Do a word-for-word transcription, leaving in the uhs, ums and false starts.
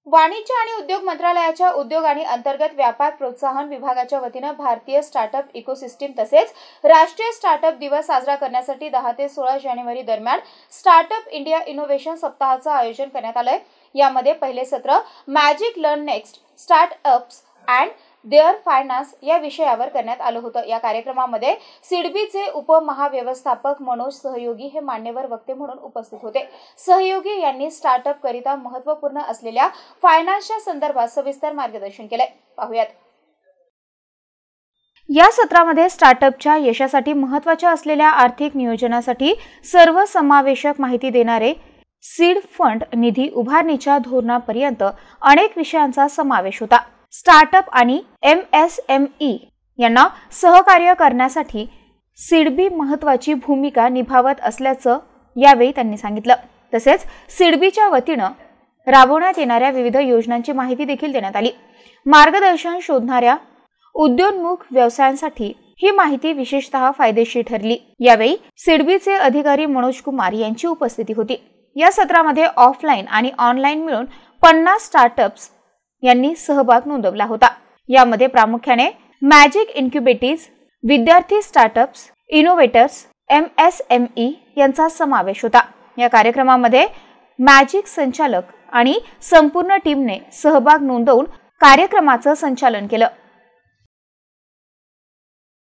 वाणिज्य आणि उद्योग मंत्रालयाच्या उद्योग आणि अंतर्गत व्यापार प्रोत्साहन विभागाच्या वतीने भारतीय स्टार्टअप इकोसिस्टीम तसेच राष्ट्रीय स्टार्टअप दिवस साजरा करण्यासाठी दहा ते सोळा जानेवारी दरम्यान स्टार्टअप इंडिया इनोव्हेशन सप्ताहाचे आयोजन करण्यात आले। यामध्ये पहिले सत्र magic learn next startups and there finance या विषयावर करण्यात आलं होतं। या कार्यक्रमामध्ये सिडबीचे उपमहाव्यवस्थापक मनोज सहयोगी हे मान्यवर वक्ते म्हणून उपस्थित होते। सहयोगी यांनी स्टार्टअप करिता महत्त्वपूर्ण असलेल्या फायनान्सच्या संदर्भात सविस्तर मार्गदर्शन केले। पाहूयात। या सत्रामध्ये स्टार्टअपच्या यशासाठी महत्त्वाच्या असलेल्या आर्थिक नियोजनासाठी सर्वसमावेशक माहिती देणारे सीड फंड निधी उभारणीच्या धोरणापर्यंत अनेक विषयांचा समावेश होता। स्टार्टअप आणि एम एस एम ई यांना सहकार्य करण्यासाठी सिडबी महत्त्वाची भूमिका निभावत असल्याचं यावेळी त्यांनी सांगितलं। तसेच सिडबीच्या वतीनं राबवण्यात येणाऱ्या विविध योजनांची माहिती देखील देण्यात आली। मार्गदर्शन शोधणाऱ्या उद्योन्मुख व्यवसायांसाठी ही माहिती विशेषतः फायदेशीर ठरली। यावेळी सिडबीचे अधिकारी मनोज कुमार यांची उपस्थिती होती। या सत्रामध्ये ऑफलाईन आणि ऑनलाईन मिळून पन्नास स्टार्टअप्स यांनी सहभाग नोंदवला होता। यामध्ये प्रामुख्याने मॅजिक इन्क्युबेटीज, विद्यार्थी startups, innovators, M S M E यांचा समावेश होता। या कार्यक्रमामध्ये मॅजिक संचालक आणि संपूर्ण टीमने सहभाग नोंदवून कार्यक्रमाचं संचालन केलं।